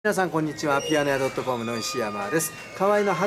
皆さんこんにちは。ピアノ屋 .com の石山です。河合の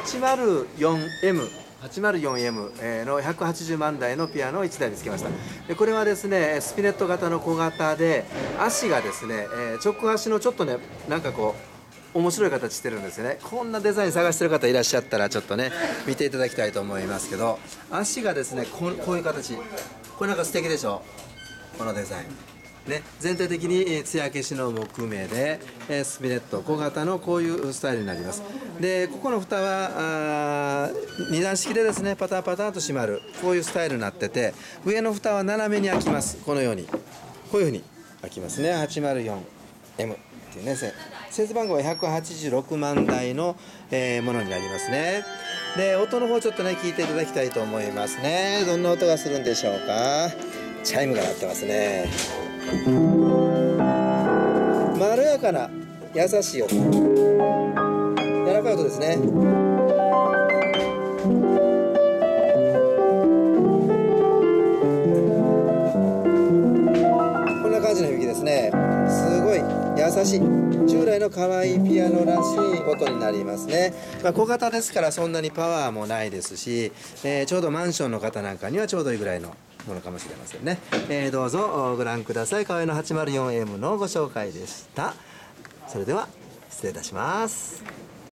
804M の180万台のピアノを1台見つけました。でこれはですねスピネット型の小型で、足がですね直足のちょっとねなんかこう面白い形してるんですよね。こんなデザイン探してる方いらっしゃったらちょっとね見ていただきたいと思いますけど、足がですねこういう形、これなんか素敵でしょ、このデザインね、全体的に艶消しの木目でスピネット小型のこういうスタイルになります。でここの蓋は2段式でですねパタパタと閉まるこういうスタイルになってて、上の蓋は斜めに開きます。このようにこういうふうに開きますね。 804M っていうね、製番号は186万台のものになりますね。で音の方ちょっとね聞いていただきたいと思いますね。どんな音がするんでしょうか。チャイムが鳴ってますね。まろやかな優しい音、柔らかい音ですね。こんな感じの響きですね。すごい優しい従来の可愛いピアノらしい音になりますね。小型ですからそんなにパワーもないですし、ちょうどマンションの方なんかにはちょうどいいぐらいのものかもしれませんね。どうぞご覧ください。河合の 804M のご紹介でした。それでは失礼いたします。